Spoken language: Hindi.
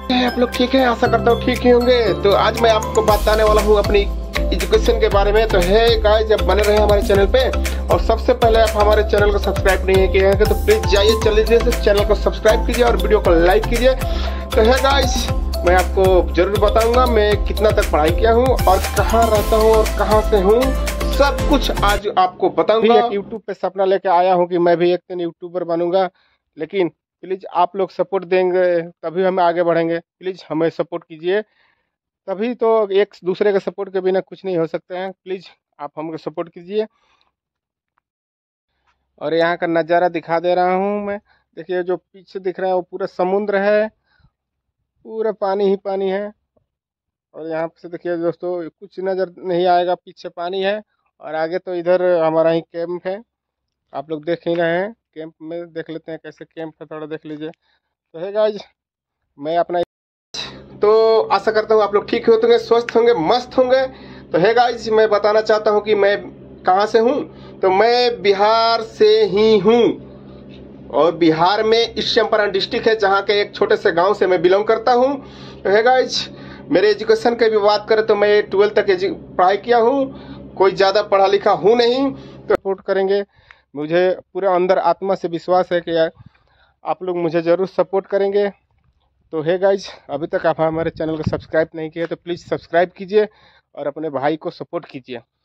आप लोग ठीक है, आशा करता हूँ ठीक ही होंगे। तो आज मैं आपको बताने वाला हूँ अपनी एजुकेशन के बारे में। तो है गाइस, जब बने रहे हमारे चैनल पे, और सबसे पहले आप हमारे चैनल को सब्सक्राइब नहीं किए हैं तो प्लीज जाइए जल्दी से चैनल को सब्सक्राइब कीजिए और वीडियो को लाइक कीजिए। तो है गाइस, मैं आपको जरूर बताऊंगा मैं कितना तक पढ़ाई किया हूँ और कहाँ रहता हूँ और कहाँ से हूँ, सब कुछ आज आपको बताऊंगा। यूट्यूब पे सपना लेके आया हूँ कि मैं भी एक दिन यूट्यूबर बनूंगा, लेकिन प्लीज़ आप लोग सपोर्ट देंगे तभी हम आगे बढ़ेंगे। प्लीज़ हमें सपोर्ट कीजिए, तभी तो एक दूसरे के सपोर्ट के बिना कुछ नहीं हो सकते हैं। प्लीज़ आप हमको सपोर्ट कीजिए। और यहाँ का नज़ारा दिखा दे रहा हूँ मैं। देखिए जो पीछे दिख रहा है वो पूरा समुद्र है, पूरा पानी ही पानी है। और यहाँ से देखिए दोस्तों, कुछ नज़र नहीं आएगा, पीछे पानी है और आगे तो इधर हमारा ही कैंप है। आप लोग देख ही रहे हैं, कैंप में देख लेते हैं कैसे कैंप है, थोड़ा देख लीजिए। तो है गाइस, मैं अपना तो आशा करता हूँ आप लोग ठीक होंगे, स्वस्थ होंगे, मस्त होंगे। तो है गाइस, मैं बताना चाहता हूँ कि मैं कहाँ से हूँ। तो मैं बिहार से ही हूँ और बिहार में इस चंपारण डिस्ट्रिक्ट है, जहाँ के एक छोटे से गांव से मैं बिलोंग करता हूँ। तो है गाइस, मेरे एजुकेशन की भी बात करें तो मैं 12th तक पढ़ाई किया हूँ, कोई ज़्यादा पढ़ा लिखा हूँ नहीं। तो सपोर्ट करेंगे, मुझे पूरे अंदर आत्मा से विश्वास है कि यार आप लोग मुझे ज़रूर सपोर्ट करेंगे। तो है गाइज, अभी तक आप हमारे चैनल को सब्सक्राइब नहीं किए तो प्लीज़ सब्सक्राइब कीजिए और अपने भाई को सपोर्ट कीजिए।